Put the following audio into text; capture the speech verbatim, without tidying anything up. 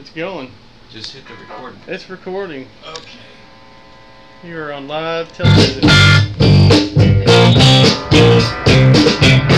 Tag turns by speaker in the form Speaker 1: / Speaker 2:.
Speaker 1: It's going.
Speaker 2: Just hit the record.
Speaker 1: It's recording.
Speaker 2: Okay.
Speaker 1: You're on live television.